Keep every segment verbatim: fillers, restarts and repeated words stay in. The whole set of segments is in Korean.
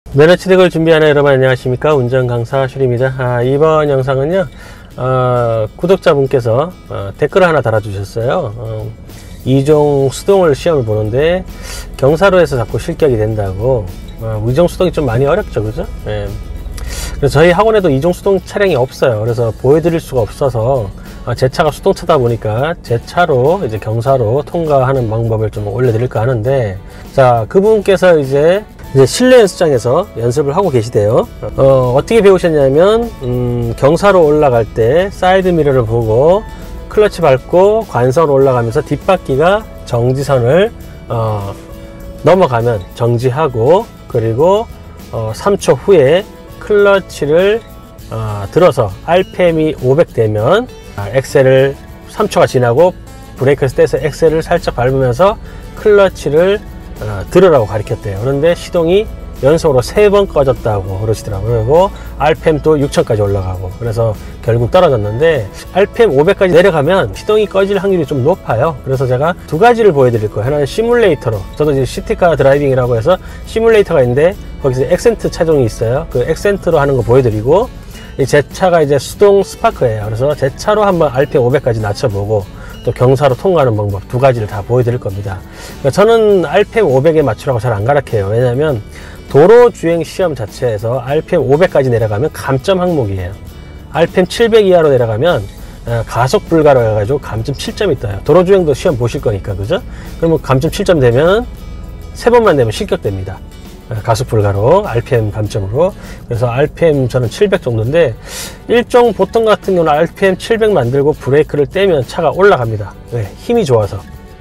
면허 취득을 준비하는 여러분 안녕하십니까. 운전 강사 슈리입니다. 아, 이번 영상은요 어, 구독자분께서 어, 댓글을 하나 달아주셨어요. 어, 이종 수동을 시험을 보는데 경사로에서 자꾸 실격이 된다고. 어, 이종 수동이 좀 많이 어렵죠, 그죠? 예. 그래서 저희 학원에도 이종 수동 차량이 없어요. 그래서 보여드릴 수가 없어서 어, 제 차가 수동차다 보니까 제 차로 이제 경사로 통과하는 방법을 좀 올려드릴까 하는데, 자, 그분께서 이제 이제 실내 연습장에서 연습을 하고 계시대요. 어, 어떻게 배우셨냐면 음, 경사로 올라갈 때 사이드 미러를 보고 클러치 밟고 관선으로 올라가면서 뒷바퀴가 정지선을 어, 넘어가면 정지하고, 그리고 어, 삼 초 후에 클러치를 어, 들어서 알피엠이 오백 되면 아, 엑셀을 삼 초가 지나고 브레이크를 떼서 엑셀을 살짝 밟으면서 클러치를 어, 들으라고 가르쳤대요. 그런데 시동이 연속으로 세 번 꺼졌다고 그러시더라고요. 그리고 알피엠도 육천까지 올라가고, 그래서 결국 떨어졌는데 알피엠 오백까지 내려가면 시동이 꺼질 확률이 좀 높아요. 그래서 제가 두 가지를 보여드릴 거예요. 하나는 시뮬레이터로, 저도 이제 시티카 드라이빙이라고 해서 시뮬레이터가 있는데 거기서 엑센트 차종이 있어요. 그 엑센트로 하는 거 보여드리고, 제 차가 이제 수동 스파크예요. 그래서 제 차로 한번 알피엠 오백까지 낮춰보고 또 경사로 통과하는 방법 두 가지를 다 보여드릴 겁니다. 그러니까 저는 알피엠 오백에 맞추라고 잘 안 가르쳐요. 왜냐하면 도로 주행 시험 자체에서 알피엠 오백까지 내려가면 감점 항목이에요. 알피엠 칠백 이하로 내려가면 가속 불가로 해가지고 감점 칠 점이 떠요. 도로 주행도 시험 보실 거니까, 그죠? 그러면 감점 칠 점 되면 세 번만 되면 실격됩니다. 가속 불가로 알피엠 감점으로. 그래서 알피엠 저는 칠백 정도인데, 일종 보통 같은 경우는 알피엠 칠백 만들고 브레이크를 떼면 차가 올라갑니다. 왜? 힘이 좋아서.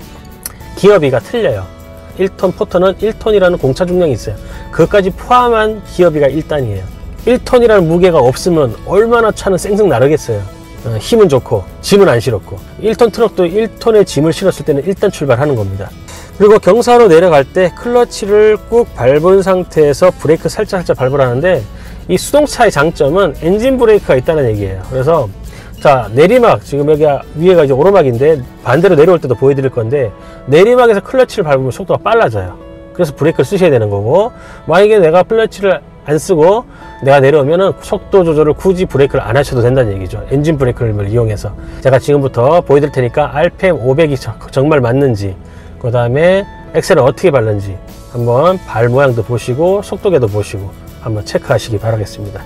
기어비가 틀려요. 일 톤 포터는 일 톤이라는 공차 중량이 있어요. 그것까지 포함한 기어비가 일 단이에요. 일 톤이라는 무게가 없으면 얼마나 차는 쌩쌩 나르겠어요. 어, 힘은 좋고 짐은 안 실었고. 일 톤 트럭도 일 톤의 짐을 실었을 때는 일단 출발하는 겁니다. 그리고 경사로 내려갈 때 클러치를 꾹 밟은 상태에서 브레이크 살짝 살짝 밟으라는데, 이 수동차의 장점은 엔진 브레이크가 있다는 얘기예요. 그래서 자, 내리막, 지금 여기 위에가 이제 오르막인데 반대로 내려올 때도 보여드릴 건데, 내리막에서 클러치를 밟으면 속도가 빨라져요. 그래서 브레이크를 쓰셔야 되는 거고, 만약에 내가 클러치를 안 쓰고 내가 내려오면은 속도 조절을 굳이 브레이크를 안 하셔도 된다는 얘기죠. 엔진 브레이크를 이용해서. 제가 지금부터 보여드릴 테니까 알피엠 오백이 정말 맞는지, 그 다음에 엑셀을 어떻게 밟는지 한번 발 모양도 보시고 속도계도 보시고 한번 체크하시기 바라겠습니다.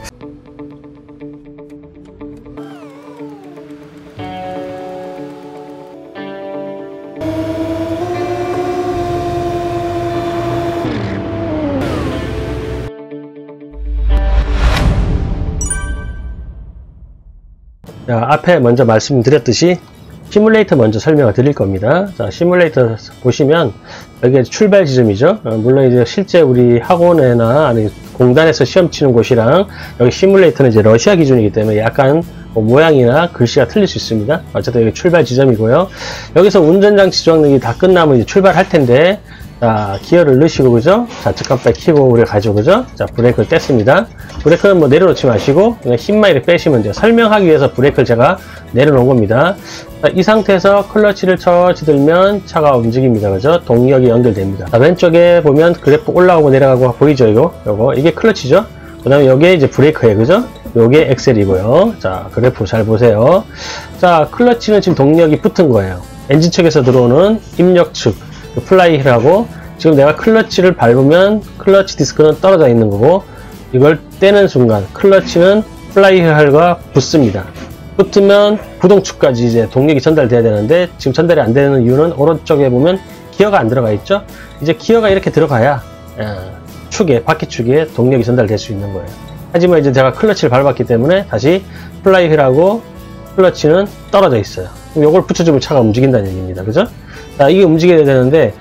자, 앞에 먼저 말씀드렸듯이 시뮬레이터 먼저 설명을 드릴 겁니다. 자, 시뮬레이터 보시면 여기 출발 지점이죠. 어, 물론 이제 실제 우리 학원이나 아니 공단에서 시험 치는 곳이랑 여기 시뮬레이터는 이제 러시아 기준이기 때문에 약간 뭐 모양이나 글씨가 틀릴 수 있습니다. 어쨌든 여기 출발 지점이고요. 여기서 운전장치 조작능이 다 끝나면 이제 출발할 텐데, 자, 기어를 넣으시고, 그죠? 좌측 깜빡이 켜고 우리가 가죠, 그죠? 자, 브레이크를 뗐습니다. 브레이크는 뭐 내려놓지 마시고 그냥 힘만 이렇게 빼시면 돼요. 설명하기 위해서 브레이크를 제가 내려놓은 겁니다. 자, 이 상태에서 클러치를 처지 들면 차가 움직입니다, 그죠? 동력이 연결됩니다. 자, 왼쪽에 보면 그래프 올라가고 내려가고 보이죠, 이거? 요거 이게 클러치죠? 그 다음에 여기에 이제 브레이크예요, 그죠? 요게 엑셀이고요. 자, 그래프 잘 보세요. 자, 클러치는 지금 동력이 붙은 거예요. 엔진 측에서 들어오는 입력 측 플라이힐하고, 지금 내가 클러치를 밟으면 클러치 디스크는 떨어져 있는 거고, 이걸 떼는 순간 클러치는 플라이힐과 붙습니다. 붙으면 구동축까지 이제 동력이 전달돼야 되는데, 지금 전달이 안 되는 이유는 오른쪽에 보면 기어가 안 들어가 있죠. 이제 기어가 이렇게 들어가야 어, 축에, 바퀴 축에 동력이 전달될 수 있는 거예요. 하지만 이제 제가 클러치를 밟았기 때문에 다시 플라이힐하고 클러치는 떨어져 있어요. 그럼 이걸 붙여주면 차가 움직인다는 얘기입니다, 그죠? 자, 이게 움직여야 되는데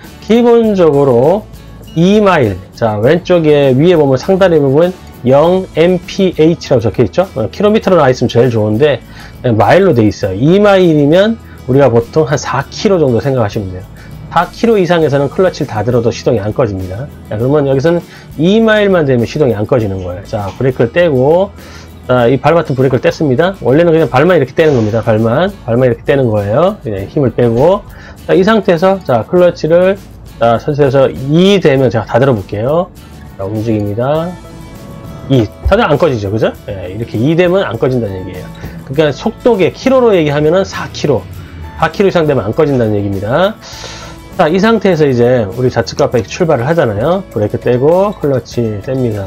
기본적으로 이 마일, 자, 왼쪽에 위에 보면 상단에 보면 영 엠피에이치라고 적혀 있죠. 어, 킬로미터로 나와 있으면 제일 좋은데 마일로 돼 있어요. 이 마일이면 우리가 보통 한 사 킬로미터 정도 생각하시면 돼요. 사 킬로미터 이상에서는 클러치를 다 들어도 시동이 안 꺼집니다. 자, 그러면 여기서는 이 마일만 되면 시동이 안 꺼지는 거예요. 자, 브레이크를 떼고, 자, 이 발 같은 브레이크를 뗐습니다. 원래는 그냥 발만 이렇게 떼는 겁니다. 발만 발만 이렇게 떼는 거예요. 네, 힘을 빼고, 자, 이 상태에서 자, 클러치를 자, 선수에서 이 되면 제가 다 들어볼게요. 자, 움직입니다. 이. 다들 안 꺼지죠, 그죠? 예, 이렇게 이 되면 안 꺼진다는 얘기예요. 그러니까 속도계, 키로로 얘기하면은 사 킬로미터. 사 킬로미터 이상 되면 안 꺼진다는 얘기입니다. 자, 이 상태에서 이제 우리 좌측 깜빡이 출발을 하잖아요. 브레이크 떼고, 클러치 뗍니다.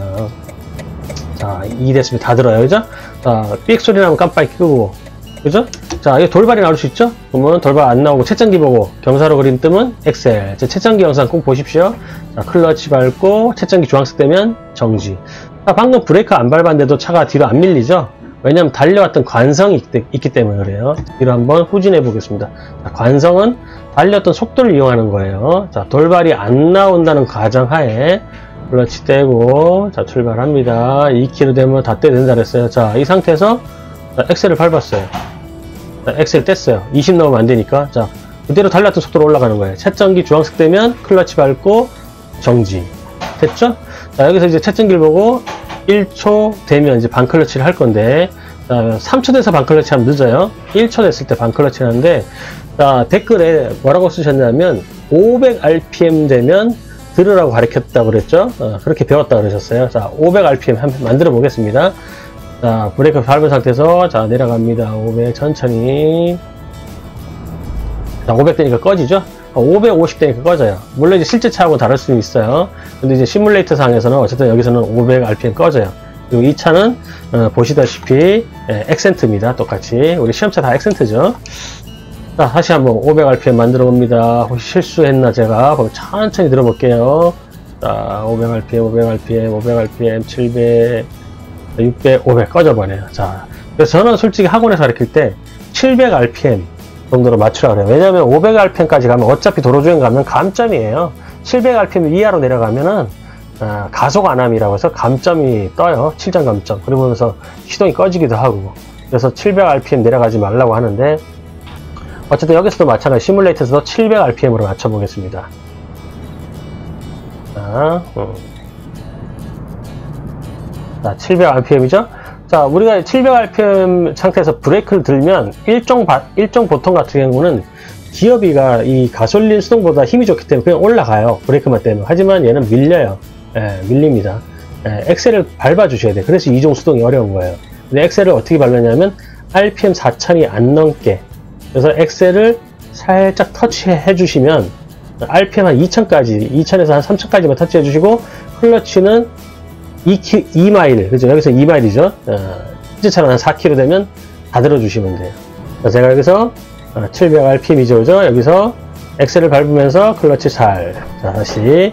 자, 이 됐습니다. 다 들어요, 그죠? 자, 삑 소리 나면 깜빡이 끄고, 그죠? 자, 이거 돌발이 나올 수 있죠? 그러면 돌발 안 나오고 채점기 보고 경사로 그림 뜨면 엑셀. 제 채점기 영상 꼭 보십시오. 자, 클러치 밟고 채점기 주황색 되면 정지. 자, 방금 브레이크 안 밟았는데도 차가 뒤로 안 밀리죠? 왜냐면 달려왔던 관성이 있기 때문에 그래요. 뒤로 한번 후진해 보겠습니다. 자, 관성은 달렸던 속도를 이용하는 거예요. 자, 돌발이 안 나온다는 가정하에 클러치 떼고, 자, 출발합니다. 이 킬로미터 되면 다 떼야 된다 그랬어요. 자, 이 상태에서 자, 엑셀을 밟았어요. 자, 엑셀 뗐어요. 이십 넘으면 안 되니까. 자, 그대로 달렸던 속도로 올라가는 거예요. 채점기 주황색 되면 클러치 밟고 정지. 됐죠? 자, 여기서 이제 채점기를 보고 일 초 되면 이제 반클러치를 할 건데, 자, 삼 초 돼서 반클러치 하면 늦어요. 일 초 됐을 때 반클러치 하는데, 자, 댓글에 뭐라고 쓰셨냐면 오백 알피엠 되면 들으라고 가르쳤다고 그랬죠? 어, 그렇게 배웠다 그러셨어요. 자, 오백 알피엠 한번 만들어 보겠습니다. 자, 브레이크 밟은 상태에서 자, 내려갑니다. 오백 천천히. 자, 오백 되니까 꺼지죠? 오백오십 되니까 꺼져요. 물론 이제 실제 차하고 다를 수는 있어요. 근데 이제 시뮬레이터 상에서는 어쨌든 여기서는 오백 알피엠 꺼져요. 그리고 이 차는 어, 보시다시피 예, 액센트입니다. 똑같이 우리 시험차 다 액센트죠. 자, 다시 한번 오백 알피엠 만들어 봅니다. 혹시 실수했나 제가 그럼 천천히 들어볼게요. 자, 오백 알피엠, 오백 알피엠, 오백 알피엠, 칠백, 육백, 오백 꺼져버려요. 자, 그래서 저는 솔직히 학원에서 가르칠 때 칠백 알피엠 정도로 맞추라 그래요. 왜냐면 오백 알피엠까지 가면 어차피 도로주행 가면 감점이에요. 칠백 알피엠 이하로 내려가면은 아, 가속 안함이라고 해서 감점이 떠요. 칠 점 감점. 그러면서 시동이 꺼지기도 하고. 그래서 칠백 알피엠 내려가지 말라고 하는데, 어쨌든 여기서도 마찬가지 시뮬레이터에서도 칠백 알피엠으로 맞춰보겠습니다. 자, 음. 자, 칠백 알피엠이죠? 자, 우리가 칠백 알피엠 상태에서 브레이크를 들면 일종, 바, 일종 보통 같은 경우는 기어비가 이 가솔린 수동보다 힘이 좋기 때문에 그냥 올라가요. 브레이크만 떼면. 하지만 얘는 밀려요. 예, 밀립니다. 예, 엑셀을 밟아 주셔야 돼요. 그래서 이종 수동이 어려운 거예요. 근데 엑셀을 어떻게 밟느냐면 알피엠 사천이 안 넘게. 그래서 엑셀을 살짝 터치해 주시면 알피엠 한 이천까지, 이천에서 한 삼천까지만 터치해 주시고, 클러치는 이 마일, 그죠? 여기서 이 마일이죠? 어, 실제차는 한 사 킬로미터 되면 다 들어주시면 돼요. 자, 제가 여기서 어, 칠백 알피엠이죠, 그죠? 여기서 엑셀을 밟으면서 클러치 살. 자, 다시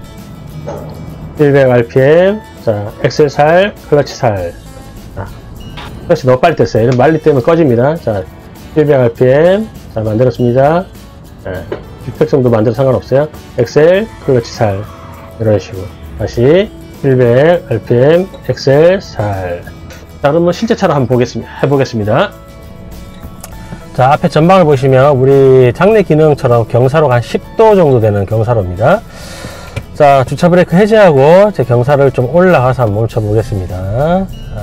칠백 알피엠. 자, 엑셀 살, 클러치 살. 자, 클러치 너무 빨리 뗐어요. 이런 말리 때문에 꺼집니다. 자, 칠백 알피엠. 자, 만들었습니다. 자, 육백 정도 만들어 상관없어요. 엑셀, 클러치 살. 이런 식으로. 다시 칠백 알피엠, 엑셀 살. 자, 그러면 실제 차로 한번 보겠습니다. 해보겠습니다. 자, 앞에 전방을 보시면 우리 장내 기능처럼 경사로가 한 십 도 정도 되는 경사로입니다. 자, 주차 브레이크 해제하고 제 경사를 좀 올라가서 한번 멈춰 보겠습니다.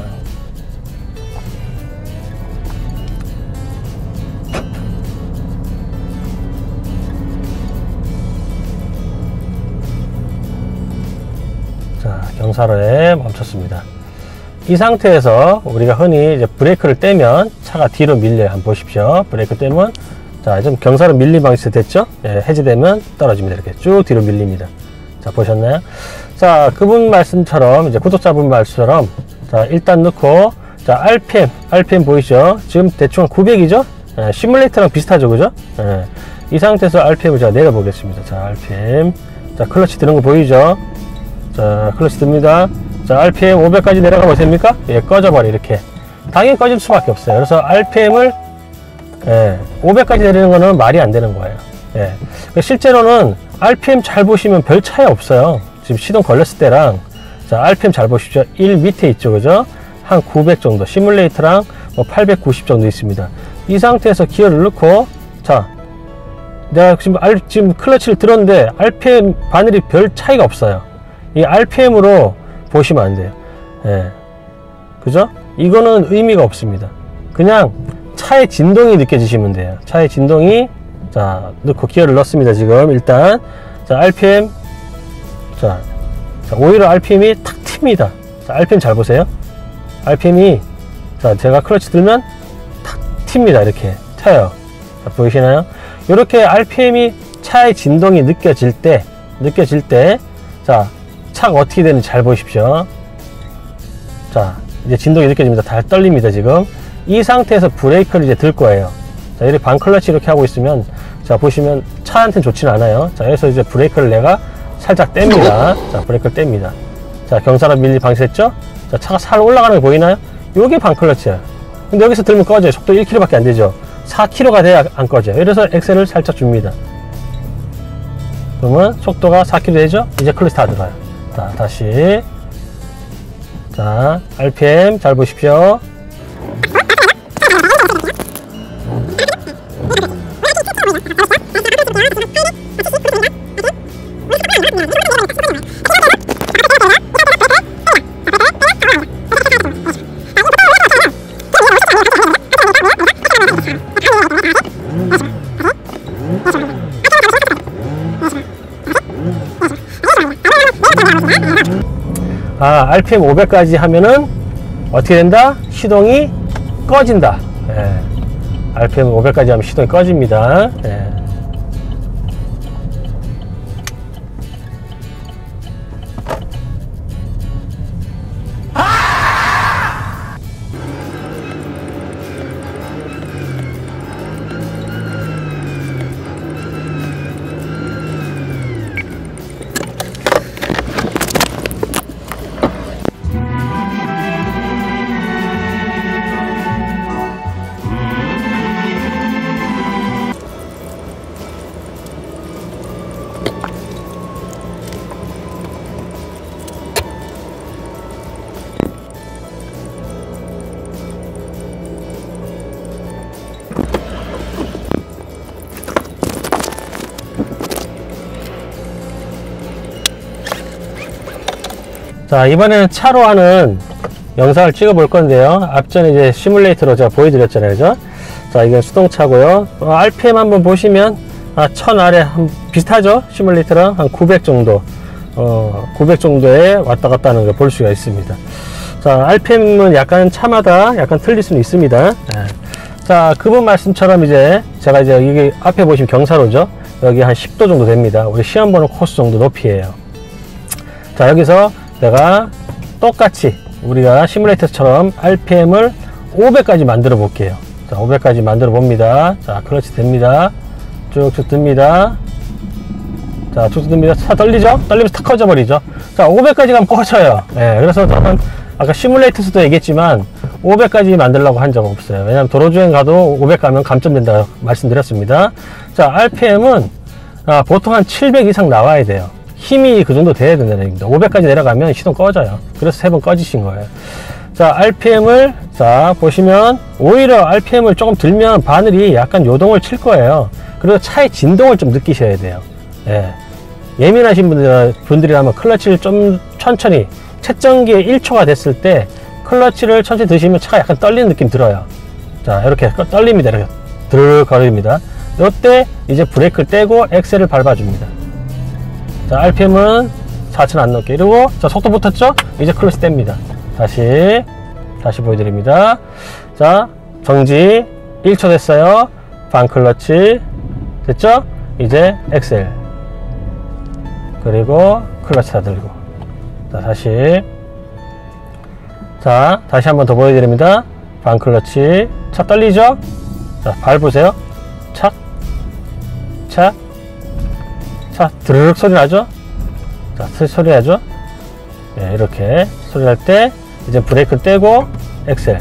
자, 경사로에 멈췄습니다. 이 상태에서 우리가 흔히 이제 브레이크를 떼면 차가 뒤로 밀려요. 한번 보십시오. 브레이크 떼면, 자, 좀 경사로 밀림 방식 됐죠? 예, 해제되면 떨어집니다. 이렇게 쭉 뒤로 밀립니다. 자, 보셨나요? 자, 그분 말씀처럼, 이제 구독자분 말씀처럼, 자, 일단 넣고, 자, 알피엠, 알피엠 보이시죠? 지금 대충 구백이죠? 예, 시뮬레이터랑 비슷하죠, 그죠? 예, 이 상태에서 알피엠을 제가 내려보겠습니다. 자, 알피엠. 자, 클러치 드는 거 보이죠? 자, 클러치 듭니다. 자, 알피엠 오백까지 내려가 보십니까? 예, 꺼져버려, 이렇게. 당연히 꺼질 수밖에 없어요. 그래서 알피엠을, 예, 오백까지 내리는 거는 말이 안 되는 거예요. 예. 실제로는 알피엠 잘 보시면 별 차이 없어요. 지금 시동 걸렸을 때랑, 자, 알피엠 잘 보십시오. 일 밑에 있죠, 그죠? 한 구백 정도. 시뮬레이터랑 뭐 팔백구십 정도 있습니다. 이 상태에서 기어를 넣고, 자, 내가 지금, 알, 지금 클러치를 들었는데, 알피엠 바늘이 별 차이가 없어요. 이 알피엠으로 보시면 안 돼요. 예. 그죠? 이거는 의미가 없습니다. 그냥 차의 진동이 느껴지시면 돼요. 차의 진동이, 자, 넣고 기어를 넣습니다. 지금 일단. 자, 알피엠. 자, 자 오히려 알피엠이 탁 튑니다. 자, 알피엠 잘 보세요. 알피엠이 자, 제가 클러치 들면 탁 튑니다. 이렇게 튀어요. 자, 보이시나요? 이렇게 알피엠이 차의 진동이 느껴질 때 느껴질 때 자, 차가 어떻게 되는지 잘 보십시오. 자, 이제 진동이 느껴집니다. 달 떨립니다. 지금 이 상태에서 브레이크를 이제 들 거예요. 자, 이렇게 반클러치 이렇게 하고 있으면 자, 보시면 차한테는 좋지는 않아요. 자, 여기서 이제 브레이크를 내가 살짝 뗍니다. 자, 브레이크를 뗍니다. 자, 경사로 밀리 방지했죠? 자, 차가 살 올라가는 거 보이나요? 요게 반클러치야. 근데 여기서 들면 꺼져요. 속도 일 킬로미터 밖에 안 되죠. 사 킬로미터가 돼야 안 꺼져요. 이래서 엑셀을 살짝 줍니다. 그러면 속도가 사 킬로미터 되죠? 이제 클러치 다 들어가요. 자, 다시. 자, 알피엠 잘 보십시오. 아, 알피엠 오백까지 하면은 어떻게 된다? 시동이 꺼진다. 예. 알피엠 오백까지 하면 시동이 꺼집니다. 예. 자, 이번에는 차로 하는 영상을 찍어 볼 건데요. 앞전에 이제 시뮬레이터로 제가 보여드렸잖아요. 그죠? 자, 이건 수동차고요. 어, 알피엠 한번 보시면 아, 천 아래 한, 비슷하죠? 시뮬레이터랑 한 구백 정도 어, 구백 정도에 왔다 갔다 하는 걸 볼 수가 있습니다. 자, 알피엠은 약간 차마다 약간 틀릴 수는 있습니다. 네. 자, 그분 말씀처럼 이제 제가 이제 이게 앞에 보시면 경사로죠? 여기 한 십 도 정도 됩니다. 우리 시험 보는 코스 정도 높이에요. 자, 여기서 내가 똑같이 우리가 시뮬레이터처럼 알피엠을 오백까지 만들어 볼게요. 자, 오백까지 만들어 봅니다. 자, 클러치 됩니다. 쭉쭉 듭니다. 자, 쭉쭉 듭니다. 차 떨리죠? 떨리면서 탁 꺼져 버리죠. 자, 오백까지 가면 꺼져요. 예, 그래서 저는 아까 시뮬레이터에서도 얘기했지만 오백까지 만들려고 한 적은 없어요. 왜냐면 도로주행 가도 오백 가면 감점된다 말씀드렸습니다. 자, 알피엠은 아, 보통 한 칠백 이상 나와야 돼요. 힘이 그 정도 돼야 된다는 얘기입니다. 오백까지 내려가면 시동 꺼져요. 그래서 세 번 꺼지신 거예요. 자, 알피엠을 자 보시면 오히려 알피엠을 조금 들면 바늘이 약간 요동을 칠 거예요. 그래서 차의 진동을 좀 느끼셔야 돼요. 예. 예민하신 분들, 분들이라면 클러치를 좀 천천히 채점기에 일 초가 됐을 때 클러치를 천천히 드시면 차가 약간 떨리는 느낌 들어요. 자, 이렇게 떨립니다. 이렇게 드르륵 거립니다. 이때 이제 브레이크를 떼고 엑셀을 밟아줍니다. 자, 알피엠은 사천 안 넘게. 그리고 자, 속도 붙었죠? 이제 클러치 뗍니다. 다시 다시 보여드립니다. 자, 정지. 일 초 됐어요. 반클러치 됐죠? 이제 엑셀 그리고 클러치 다 들고. 자, 다시 자 다시 한번 더 보여드립니다. 반클러치. 차 떨리죠? 자, 밟으세요. 착 착. 자, 드르륵 소리 나죠? 자, 소리 나죠? 네, 이렇게 소리 날 때 이제 브레이크 떼고 엑셀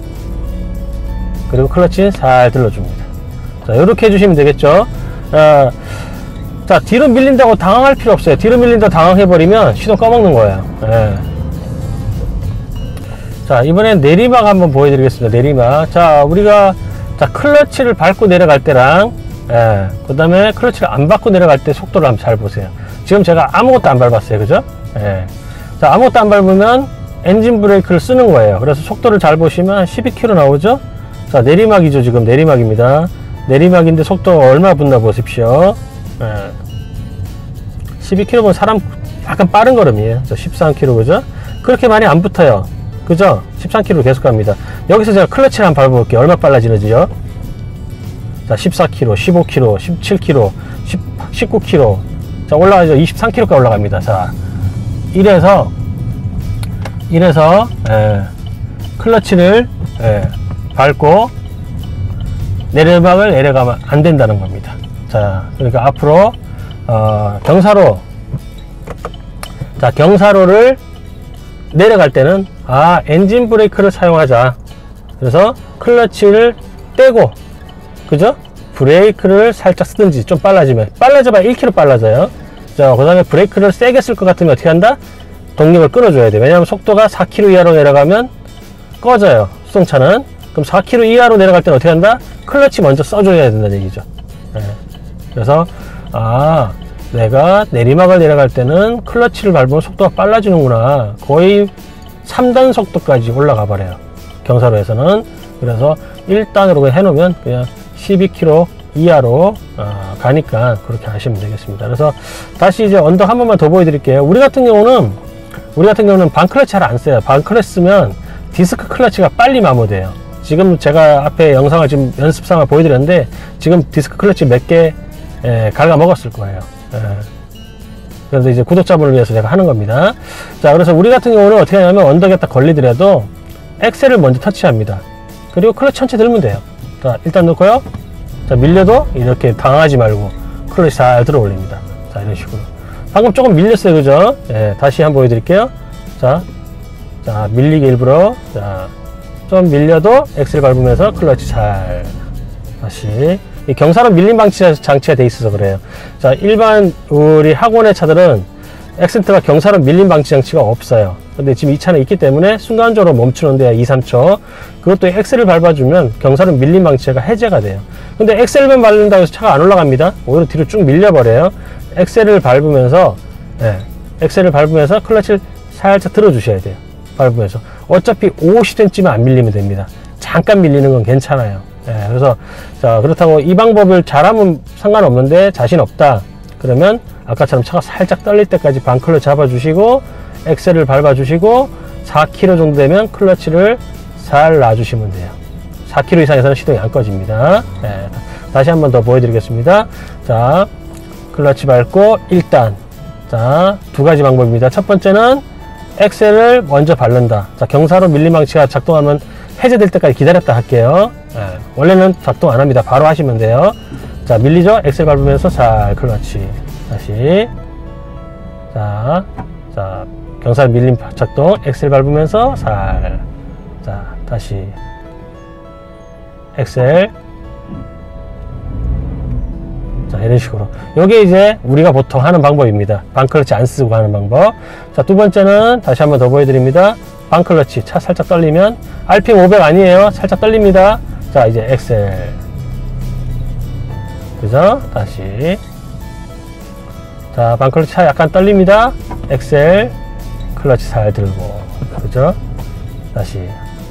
그리고 클러치 살 들러줍니다. 자, 이렇게 해주시면 되겠죠? 아, 자, 뒤로 밀린다고 당황할 필요 없어요. 뒤로 밀린다고 당황해버리면 시동 꺼먹는 거예요. 네. 자, 이번엔 내리막 한번 보여드리겠습니다. 내리막. 자, 우리가 자 클러치를 밟고 내려갈 때랑 예, 그 다음에 클러치를 안 밟고 내려갈 때 속도를 한번 잘 보세요. 지금 제가 아무것도 안 밟았어요. 그죠? 예. 자, 아무것도 안 밟으면 엔진 브레이크를 쓰는 거예요. 그래서 속도를 잘 보시면 십이 킬로미터 나오죠? 자, 내리막이죠. 지금 내리막입니다. 내리막인데 속도 얼마 붙나 보십시오. 예. 십이 킬로미터 보면 사람 약간 빠른 걸음이에요. 자, 십삼 킬로미터 그죠? 그렇게 많이 안 붙어요. 그죠? 십삼 킬로미터 계속 갑니다. 여기서 제가 클러치를 한번 밟아볼게요. 얼마 빨라지는지요? 자, 십사 킬로미터, 십오 킬로미터, 십칠 킬로미터, 십구 킬로미터. 자, 올라가죠. 이십삼 킬로미터까지 올라갑니다. 자, 이래서, 이래서, 예, 클러치를, 예, 밟고, 내리막을 내려가면 안 된다는 겁니다. 자, 그러니까 앞으로, 어, 경사로, 자, 경사로를 내려갈 때는, 아, 엔진 브레이크를 사용하자. 그래서 클러치를 떼고, 그죠? 브레이크를 살짝 쓰든지 좀 빨라지면 빨라져봐야 일 킬로미터 빨라져요. 자, 그 다음에 브레이크를 세게 쓸 것 같으면 어떻게 한다? 동력을 끌어줘야 돼. 왜냐하면 속도가 사 킬로미터 이하로 내려가면 꺼져요, 수동차는. 그럼 사 킬로미터 이하로 내려갈 때는 어떻게 한다? 클러치 먼저 써줘야 된다는 얘기죠. 네. 그래서 아, 내가 내리막을 내려갈 때는 클러치를 밟으면 속도가 빨라지는구나. 거의 삼 단 속도까지 올라가 버려요, 경사로에서는. 그래서 일 단으로 해놓으면 그냥 십이 킬로미터 이하로 어, 가니까 그렇게 하시면 되겠습니다. 그래서 다시 이제 언덕 한 번만 더 보여드릴게요. 우리 같은 경우는 우리 같은 경우는 반클러치 잘 안 써요. 반클러치 쓰면 디스크 클러치가 빨리 마모돼요. 지금 제가 앞에 영상을 지금 연습상을 보여드렸는데 지금 디스크 클러치 몇 개 갉아 먹었을 거예요. 예. 그래서 이제 구독자분을 위해서 제가 하는 겁니다. 자, 그래서 우리 같은 경우는 어떻게 하냐면 언덕에 딱 걸리더라도 엑셀을 먼저 터치합니다. 그리고 클러치 천천히 들면 돼요. 자, 일단 넣고요. 자, 밀려도 이렇게 당하지 말고 클러치 잘 들어 올립니다. 자, 이런 식으로. 방금 조금 밀렸어요, 그죠? 예, 다시 한번 보여드릴게요. 자, 자, 밀리기 일부러. 자, 좀 밀려도 엑셀 밟으면서 클러치 잘. 다시. 이 경사로 밀림 방치 장치가 돼 있어서 그래요. 자, 일반 우리 학원의 차들은 엑센트가 경사로 밀림 방치 장치가 없어요. 근데 지금 이 차는 있기 때문에 순간적으로 멈추는데 이, 삼 초. 그것도 엑셀을 밟아주면 경사로 밀림 방치가 해제가 돼요. 근데 엑셀만 밟는다고 해서 차가 안 올라갑니다. 오히려 뒤로 쭉 밀려버려요. 엑셀을 밟으면서, 예, 엑셀을 밟으면서 클러치를 살짝 들어주셔야 돼요. 밟으면서. 어차피 오십 센티미터만 안 밀리면 됩니다. 잠깐 밀리는 건 괜찮아요. 예, 그래서, 자, 그렇다고 이 방법을 잘하면 상관없는데 자신 없다. 그러면 아까처럼 차가 살짝 떨릴 때까지 반클러치 잡아주시고, 엑셀을 밟아주시고, 사 킬로미터 정도 되면 클러치를 잘 놔주시면 돼요. 사 킬로미터 이상에서는 시동이 안 꺼집니다. 예, 다시 한 번 더 보여드리겠습니다. 자, 클러치 밟고 일 단. 자, 두 가지 방법입니다. 첫 번째는 엑셀을 먼저 밟는다. 자, 경사로 밀림방치가 작동하면 해제될 때까지 기다렸다 할게요. 예, 원래는 작동 안 합니다. 바로 하시면 돼요. 자, 밀리죠? 엑셀 밟으면서 잘 클러치. 다시. 자, 자, 경사로 밀림 작동. 엑셀 밟으면서 살. 자, 다시. 엑셀. 자, 이런 식으로. 요게 이제 우리가 보통 하는 방법입니다. 반클러치 안 쓰고 하는 방법. 자, 두 번째는 다시 한번 더 보여드립니다. 반클러치. 차 살짝 떨리면 알피엠 오백 아니에요. 살짝 떨립니다. 자, 이제 엑셀. 그죠? 다시. 자, 반클러치 차 약간 떨립니다. 엑셀. 클러치 잘 들고. 그죠? 다시.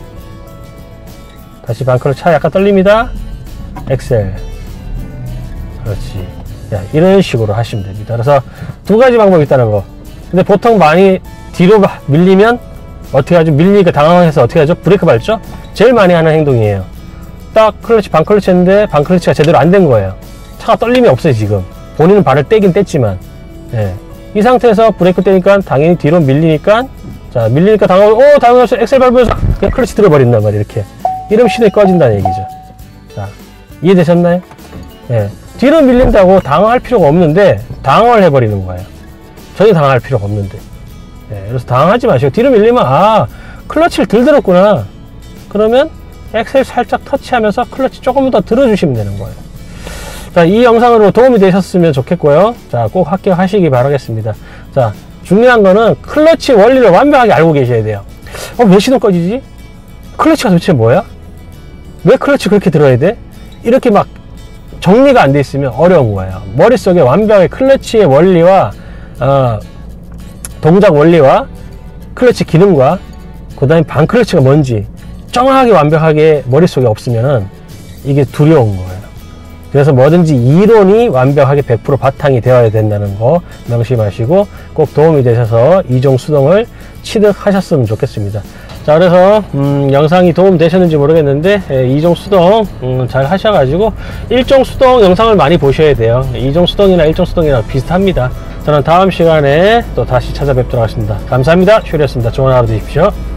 다시 반클러치 차 약간 떨립니다. 엑셀. 그렇지. 야, 이런 식으로 하시면 됩니다. 그래서 두 가지 방법이 있다는 거. 근데 보통 많이 뒤로 밀리면 어떻게 하죠? 밀리니까 당황해서 어떻게 하죠? 브레이크 밟죠? 제일 많이 하는 행동이에요. 딱 클러치, 반클러치 했는데 반클러치가 제대로 안 된 거예요. 차가 떨림이 없어요, 지금. 본인은 발을 떼긴 뗐지만. 예. 이 상태에서 브레이크 떼니까 당연히 뒤로 밀리니까, 자, 밀리니까 당황하고, 오, 당황해서 엑셀 밟으면서 그냥 클러치 들어버린단 말이에요, 이렇게. 이러면 시동이 꺼진다는 얘기죠. 자, 이해되셨나요? 예. 뒤로 밀린다고 당황할 필요가 없는데 당황을 해버리는 거예요. 전혀 당황할 필요가 없는데. 예, 그래서 당황하지 마시고 뒤로 밀리면 아, 클러치를 덜 들었구나. 그러면 엑셀 살짝 터치하면서 클러치 조금 더 들어주시면 되는 거예요. 자, 이 영상으로 도움이 되셨으면 좋겠고요. 자, 꼭 합격하시기 바라겠습니다. 자, 중요한 거는 클러치 원리를 완벽하게 알고 계셔야 돼요. 어, 왜 시동 꺼지지? 클러치가 도대체 뭐야? 왜 클러치 그렇게 들어야 돼? 이렇게 막 정리가 안 돼 있으면 어려운 거예요. 머릿속에 완벽하게 클러치의 원리와 어, 동작 원리와 클러치 기능과 그 다음에 반클러치가 뭔지 정확하게 완벽하게 머릿속에 없으면 이게 두려운 거예요. 그래서 뭐든지 이론이 완벽하게 백 퍼센트 바탕이 되어야 된다는 거 명심하시고 꼭 도움이 되셔서 이종 수동을 취득하셨으면 좋겠습니다. 자, 그래서 음, 영상이 도움 되셨는지 모르겠는데 예, 이종 수동 음, 잘 하셔가지고 일종 수동 영상을 많이 보셔야 돼요. 이종 수동이나 일종 수동이랑 비슷합니다. 저는 다음 시간에 또 다시 찾아뵙도록 하겠습니다. 감사합니다. 슈리였습니다. 좋은 하루 되십시오.